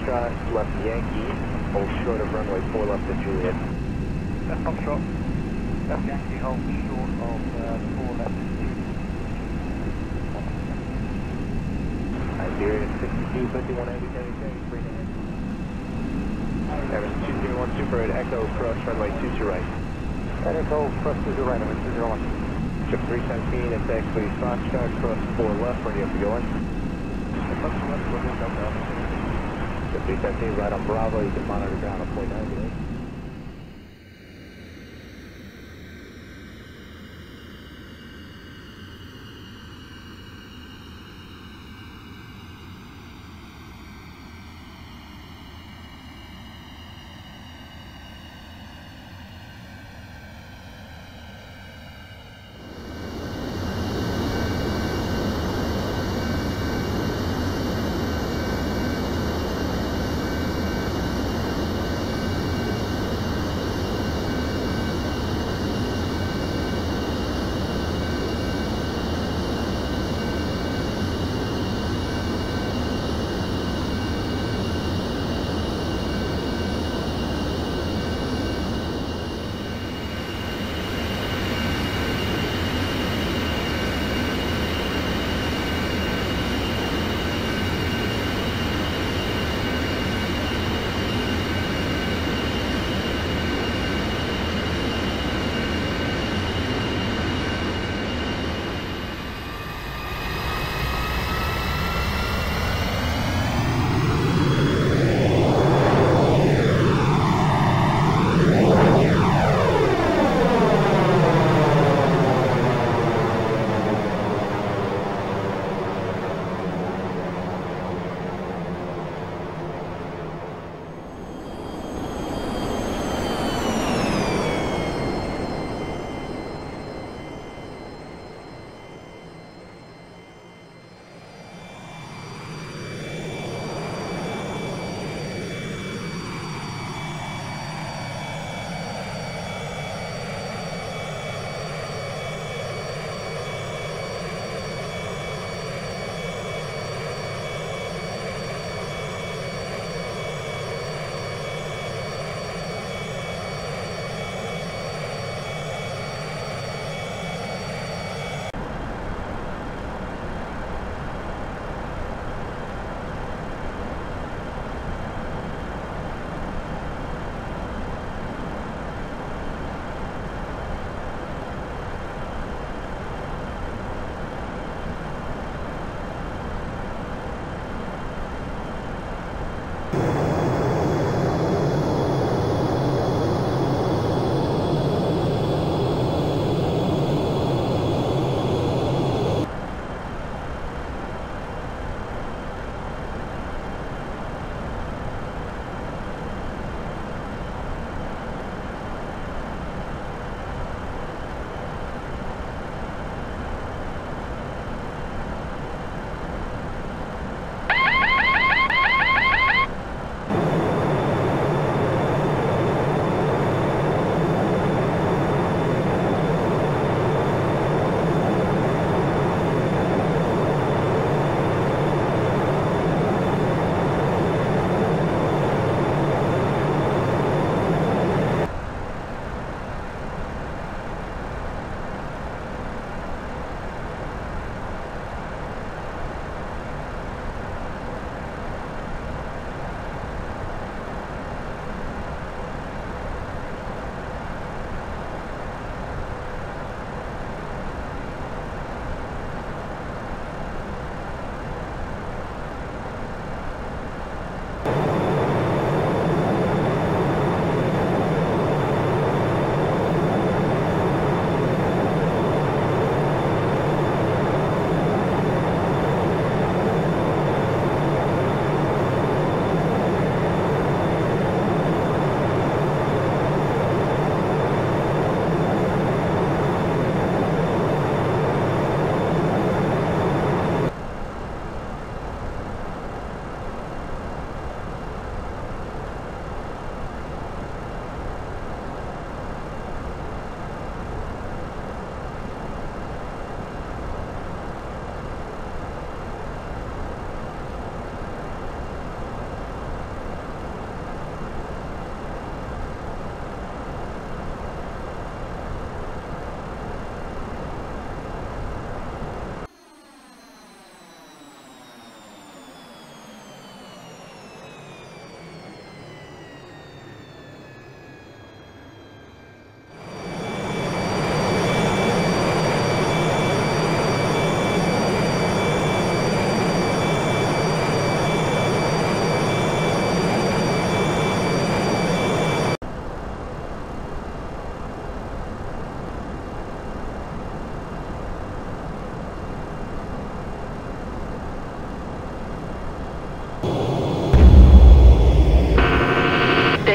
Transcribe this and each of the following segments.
Foxtrot, left Yankee, hold short of runway 4 left at Juliet. Left Foxtrot, left Yankee, hold short of 4 left at Juliet. Iberia 62, 51, heavy, free to head. Evans 201 Super at Echo, cross runway 2 to right. Echo, cross to the right, I'm 201. Trip 317, it's actually Foxtrot, cross 4 left, where do you have to go in? Foxtrot, looking up. Trip 317, right on Bravo, you can monitor ground at point 98.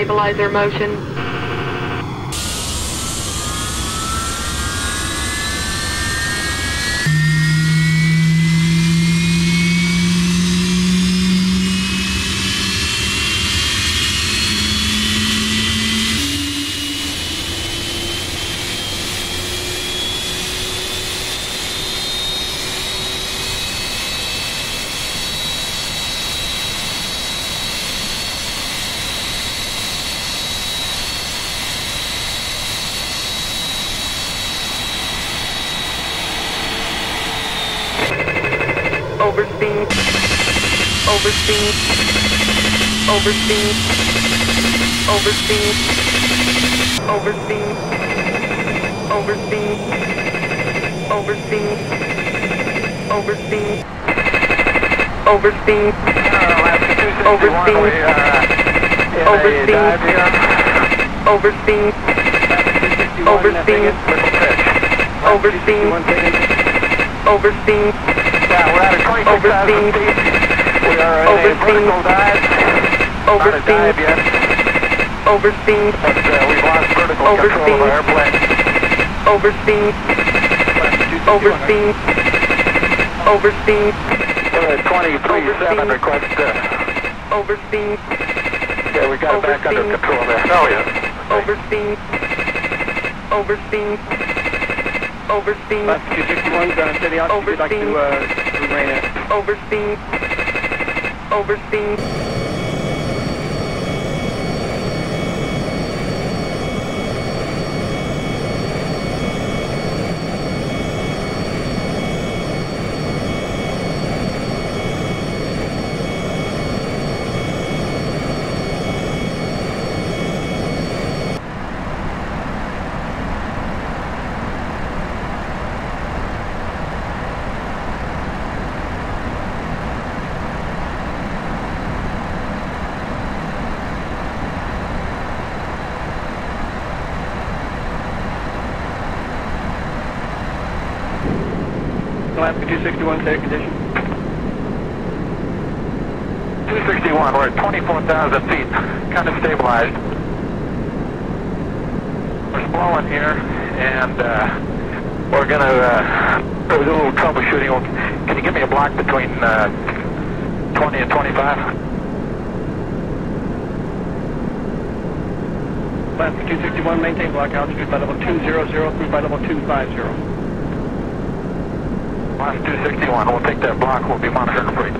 stabilizer motion. Overspeed, overspeed, overspeed, overspeed, overspeed, overspeed, overspeed, overspeed, overspeed, overspeed, overspeed, overspeed, overspeed, overspeed, Yeah, we're at a 26,000 feet. We are in a vertical dive. Not a dive yet, overspeed, but we've lost vertical control of our airplane. overspeed, overspeed, overspeed, We're at 23.7, request, overspeed, yeah, we got it back under Overspeed. control there. Oh, yeah. overspeed, overspeed, overspeed, Left 261, ground steady altitude, like to remain at. overspeed, overspeed. Alaska 261, steady condition. 261, we're at 24,000 feet, kind of stabilized. We're blowing here, and we're going to do a little troubleshooting. Can you give me a block between 20 and 25? Alaska 261, maintain block altitude by level 200 through by level 250. Alaska 261, we'll take that block, we'll be monitoring for you.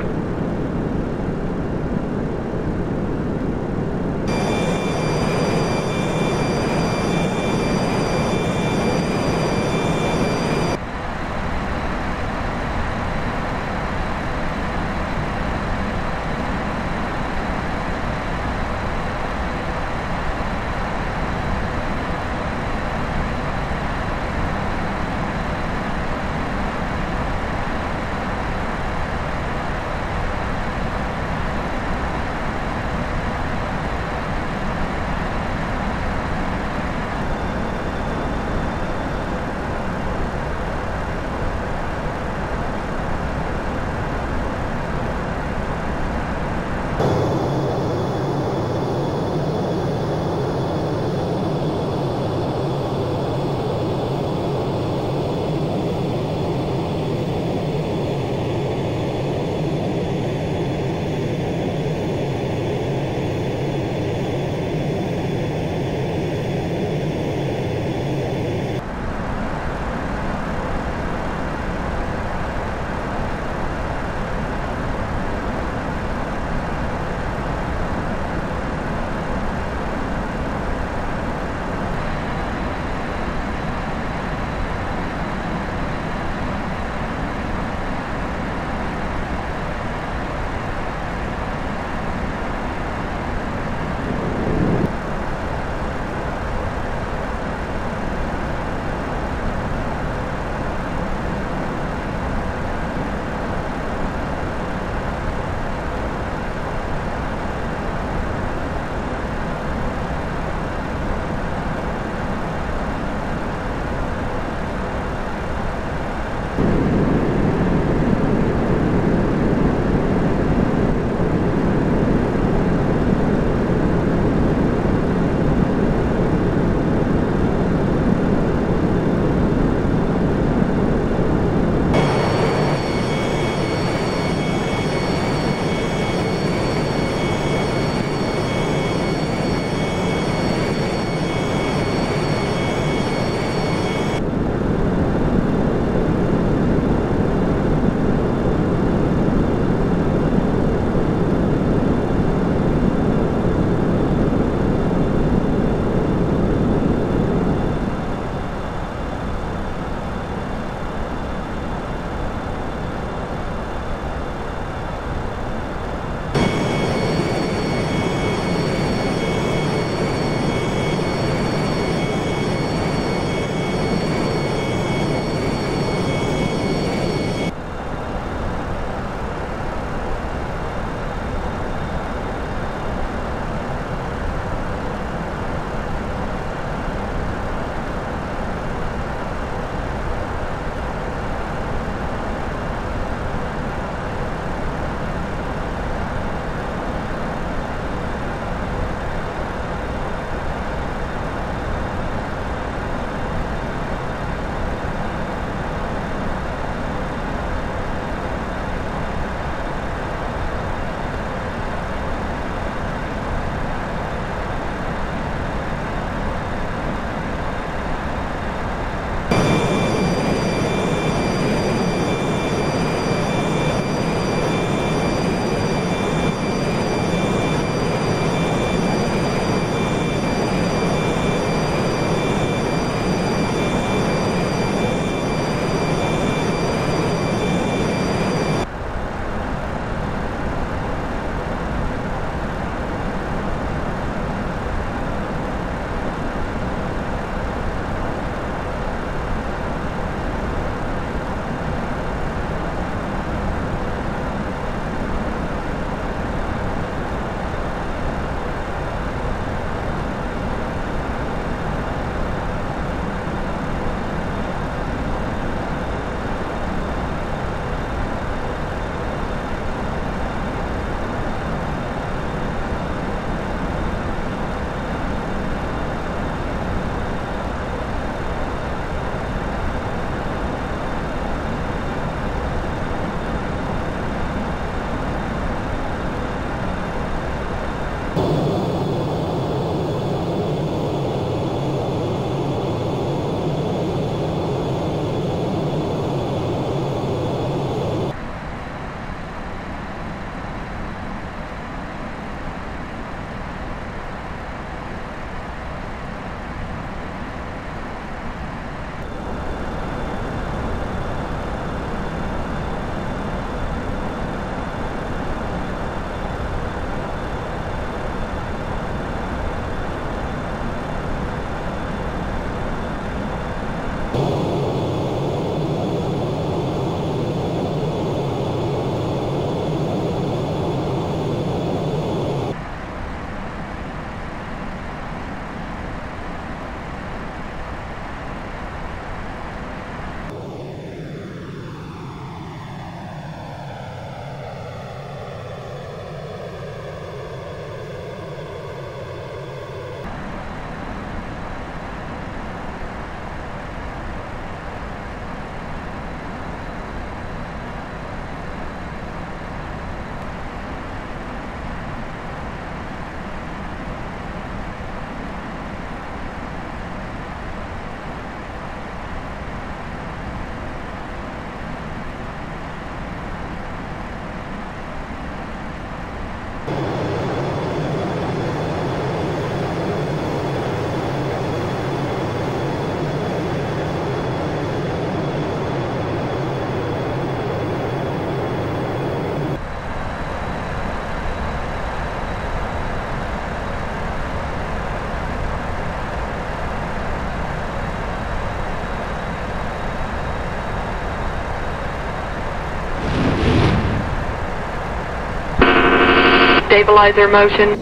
stabilizer motion.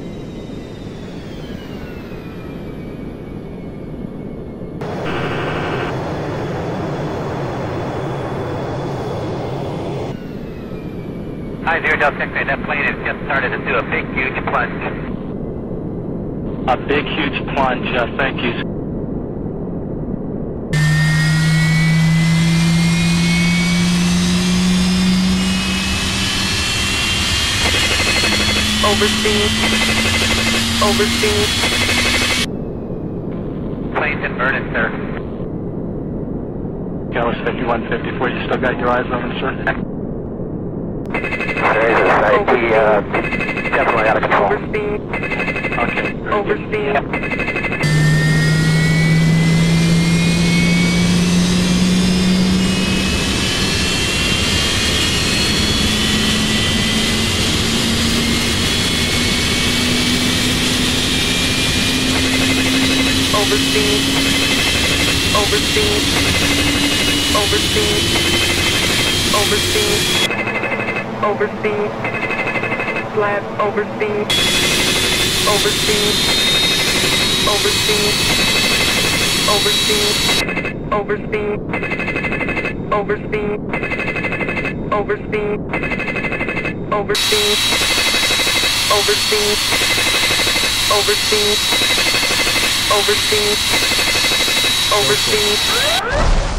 Hi, 0-6, that plane has just started to do a big, huge plunge. A big, huge plunge, thank you. Overspeed. Overspeed. Plane's inverted, sir. Gallus 5154, you still got your eyes on them, sir? There is a side T, definitely out of control. Overspeed. Okay. very good. Overspeed. Overspeed. Overspeed. Overspeed. Overspeed. Overspeed. Flat. Overspeed. Overspeed. Overspeed. Overspeed. Overspeed. Overspeed. Overspeed. Overspeed. Overspeed. Overspeed. Overspeed. Overspeed.